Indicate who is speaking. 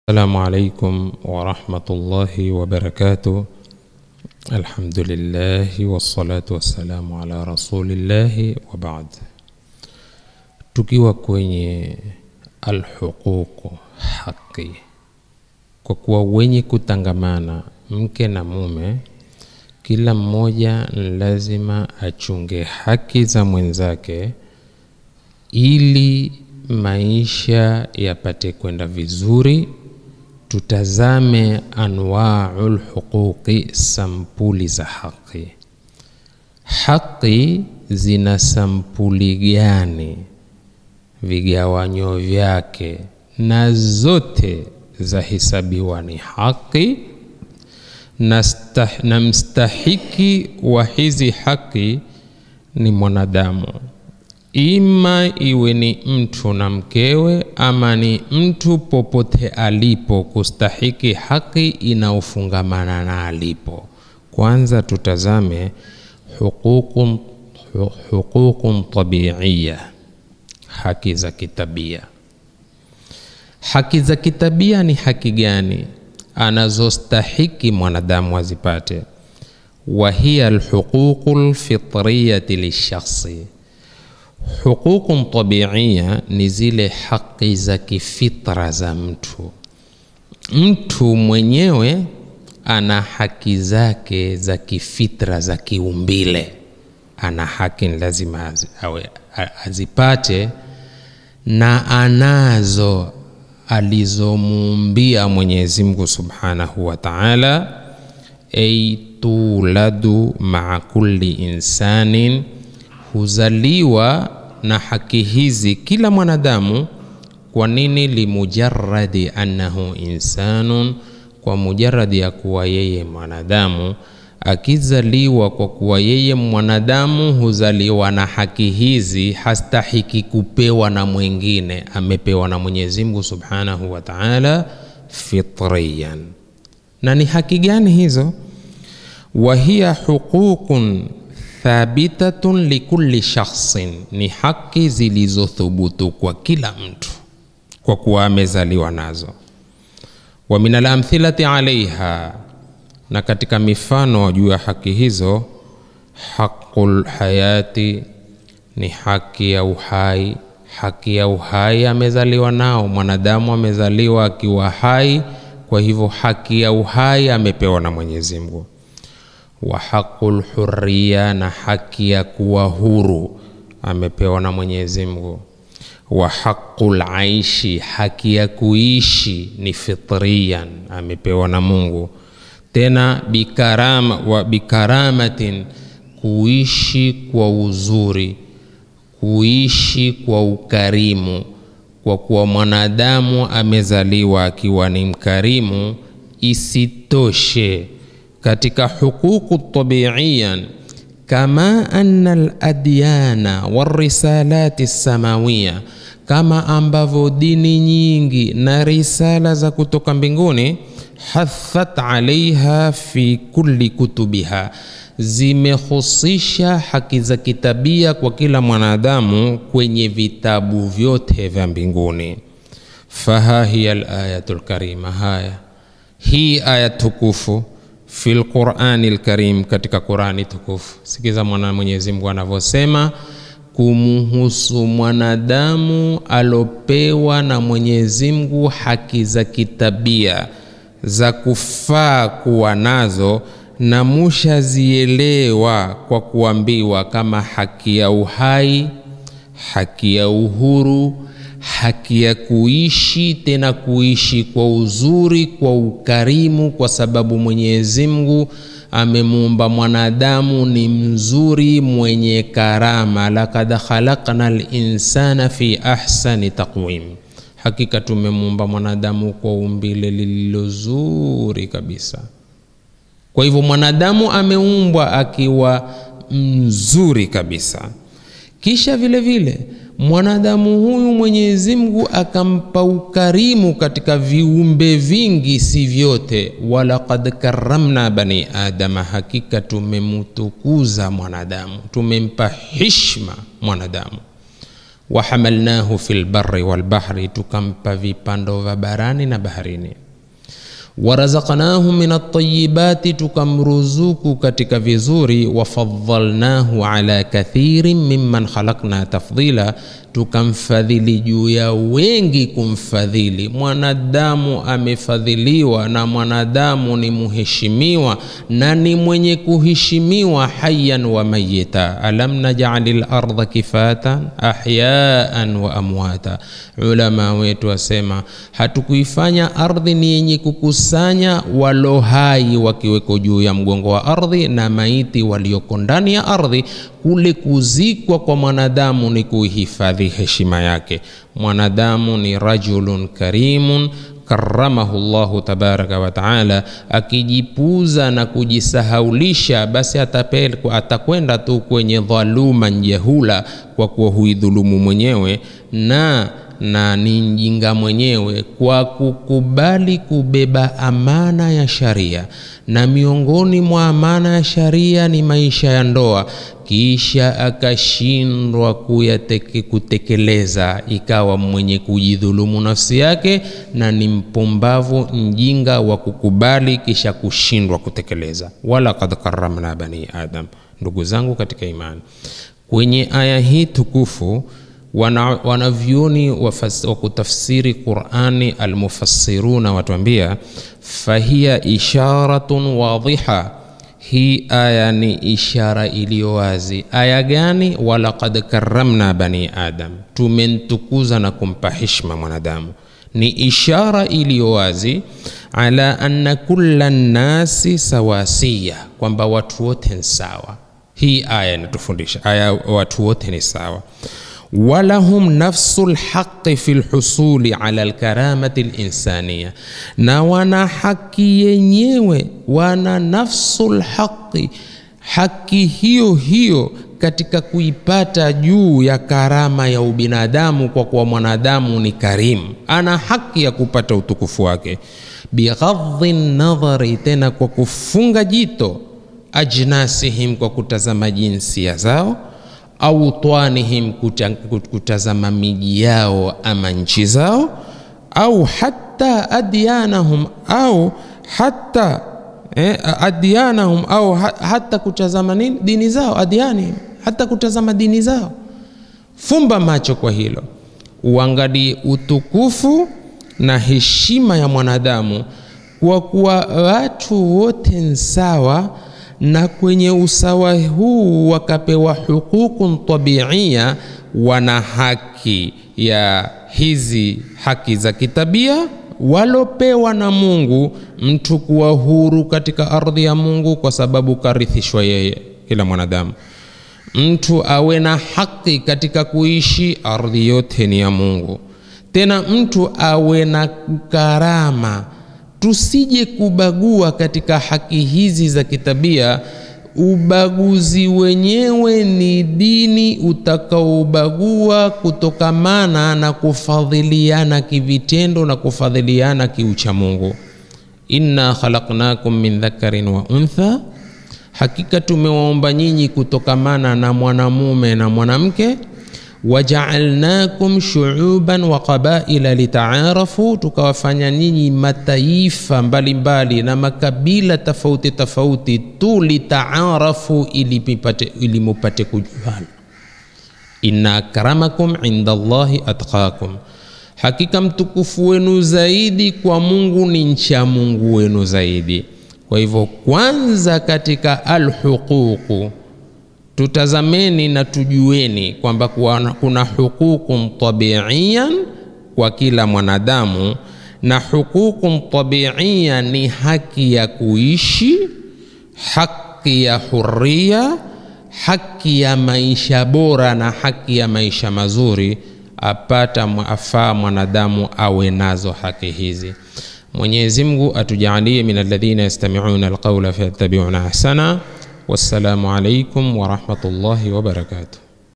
Speaker 1: السلام عليكم ورحمة الله وبركاته. الحمد لله والصلاة والسلام على رسول الله وبعد. Tukiwa kwenye alhuquq, haki, kwa kuwa wenye kutangamana mke na mume, kila mmoja lazima achunge haki za mwenzake ili maisha yapate kwenda vizuri. Tutazame anwa'ul huquqi, sampuli za haki. Haki zina sampuli gani, vigawanyo vyake, na zote za hisabiwa ni haki, na mstahiki wa hizi haki ni mwanadamu. Ima iwe ni mtu na mkewe, ama ni mtu popote alipo, kustahiki haki inaofungamana na alipo. Kwanza tutazame huququn tabi'iyya, haki za kitabia. Haki za kitabia ni haki gani anazostahiki mwanadamu azipate? Wa hiya alhuququl fitriyyati lishakhsi. Huququn tabi'iyya ni zile haki za kifitra za mtu. Mtu mwenyewe ana haki zake za kifitra za kiumbile, ana haki lazima azipate, na anazo alizomuumbia Mwenyezi Mungu Subhanahu wa Ta'ala. Tuladu ma'a kulli insanin, huzaliwa na haki hizi kila mwanadamu. Kwa nini? Limujarradi annahu insanun, kwa mujarradi ya kuwa yeye mwanadamu. Akizaliwa kwa kuwa yeye mwanadamu, huzaliwa na haki hizi, hastahiki kupewa na mwingine, amepewa na Mwenyezi Mungu Subhanahu wa Ta'ala fitriyan. Na ni haki gani hizo? Wa hiya huququn thabitatun likulli shakhsin, ni haki zilizothubutu kwa kila mtu kwa kuwa amezaliwa nazo. Wa min al-amthilati alaiha, na katika mifano juu ya haki hizo, haqqul hayati, ni haki ya uhai. Haki ya uhai amezaliwa nao, mwanadamu amezaliwa akiwa hai, kwa hivyo haki ya uhai amepewa na Mwenyezi Mungu. Wa haqqul hurriya, na haki ya kuwa huru amepewa na Mwenyezi Mungu. Wa haqqul aishi, haki ya kuishi ni fitriyan, amepewa na Mungu. Tena bikaramatin, kuishi kwa uzuri, kuishi kwa ukarimu. Kwa kuwa mwanadamu amezaliwa akiwa ni mkarimu, isitoshe katika huququ tabi'iyan, kama anna al-adyana war-risalati as-samawiyya, kama ambavyo dini nyingi na risala za kutoka mbinguni, hathat alaiha fi kulli kutubiha, zimehusisha haki za kitabia kwa kila mwanadamu kwenye vitabu vyote vya mbinguni. Faha hiya al-ayatul karima, haya hii aya tukufu fil Qur'anil Karim, katika Qur'ani tukufu. Sikiza Mwenyezi Mungu anavyosema kumuhusu mwanadamu alopewa na Mwenyezi Mungu haki za kitabia za kufaa kuwa nazo, na mushazielewa kwa kuambiwa, kama haki ya uhai, haki ya uhuru, haki ya kuishi, tena kuishi kwa uzuri, kwa ukarimu, kwa sababu Mwenyezi Mungu amemuumba mwanadamu ni mzuri, mwenye karama. Laqad khalaqnal insana fi ahsani taqwim, hakika tumemuumba mwanadamu kwa umbile lililozuri kabisa. Kwa hivyo mwanadamu ameumbwa akiwa mzuri kabisa. Kisha vile vile mwanadamu huyu Mwenyezi Mungu akampa ukarimu katika viumbe vingi, si vyote. Walaqad karramna bani adama, hakika tumemtukuza mwanadamu, tumempa heshima mwanadamu. wa hamalnahu fil barri wal bahri, tukampa vipando vya barani na baharini. Warazaqnahu min at-tayyibati, tukamruzuku katika vizuri. Wafaddalnahu ala kathirin mimman khalaqna tafdila, tukamfadhili juu ya wengi kumfadhili. Mwanadamu amefadhiliwa, na mwanadamu ni muheshimiwa na ni mwenye kuheshimiwa hayyan wa mayyita. Alam naj'alil ardha kifatan ahyaan wa amwata. Ulama wetu wasema hatukuifanya ardhi ni yenye kukusanya walo hai wakiweko juu ya mgongo wa ardhi na maiti walioko ndani ya ardhi. Kule kuzikwa kwa mwanadamu ni kuhifadhi heshima yake. Mwanadamu ni rajulun karimun karamahu Allahu tabaraka wa taala. Akijipuza na kujisahaulisha, basi atakwenda tu kwenye dhaluma jahula, kwa kuwa huidhulumu mwenyewe na ni mjinga mwenyewe kwa kukubali kubeba amana ya sharia. Na miongoni mwa amana ya sharia ni maisha ya ndoa, kisha akashindwa kutekeleza, ikawa mwenye kujidhulumu nafsi yake na ni mpumbavu mjinga wa kukubali kisha kushindwa kutekeleza. Wala qad karramna bani adam. Ndugu zangu katika imani, kwenye aya hii tukufu wanavyoni wa kutafsiri Qur'ani almufassiruna watuambia fahiya isharatun wadhiha. Hii aya ni ishara iliyo wazi. Aya gani? Walaqad karramna bani adam, tumentukuza na kumpa heshima mwanadamu. Ni ishara iliyo wazi ala anna kulla nasi sawasiya, kwamba watu wote ni sawa. Hii aya inatufundisha watu wote ni sawa. Walahum nafsul haqqi fil husuli ala alkaramati alinsaniya, na wana haki yenyewe, wana nafsul haqqi, haki hiyo hiyo katika kuipata juu ya karama ya ubinadamu, kwa kuwa mwanadamu ni karimu, ana haki ya kupata utukufu wake. Bighadhi nadhari, tena kwa kufunga jito, ajnasihim, kwa kutazama jinsia zao, au twanihim, kutazama miji yao ama nchi zao, au hatta adyanahum, au hatta adyanahum, au hata kutazama nini, dini zao, adyani, hata kutazama dini zao. Fumba macho kwa hilo, uangalie utukufu na heshima ya mwanadamu, kwa kuwa watu wote sawa, na kwenye usawa huu wakapewa hukukun tabiia. Wana haki ya hizi haki za kitabia walopewa na Mungu, mtu kuwa huru katika ardhi ya Mungu kwa sababu karithishwa yeye. Kila mwanadamu mtu awe na haki katika kuishi, ardhi yote ni ya Mungu. Tena mtu awe na karama, tusije kubagua katika haki hizi za kitabia. Ubaguzi wenyewe ni dini utakaobagua kutokamana na kufadhiliana kivitendo na kufadhiliana kiucha Mungu. Inna khalaqnakum min dhakarin wa untha, hakika tumewaumba nyinyi kutokamana na mwanamume na mwanamke. Waja'alnakum shu'uban wa qabaila litaarafu, tukawafanya nyinyi mataifa mbalimbali na makabila tofauti tofauti tu, litaarafu, ili mupate kujuana. Inna akramakum indallahi atqakum, hakika mtukufu wenu zaidi kwa Mungu ni mcha Mungu wenu zaidi. Kwa hivyo kwanza katika alhuququ tutazameni na tujueni kwamba kuna hukukun tabiiyan kwa kila mwanadamu, na hukukun tabiiyan ni haki ya kuishi, haki ya huria, haki ya maisha bora na haki ya maisha mazuri. Afaa mwanadamu awe nazo haki hizi. Mwenyezi Mungu atujalie min alladhina yastami'una alqawla fayattabi'una ahsana. Wassalamu alaikum wa rahmatullahi wa barakatuh.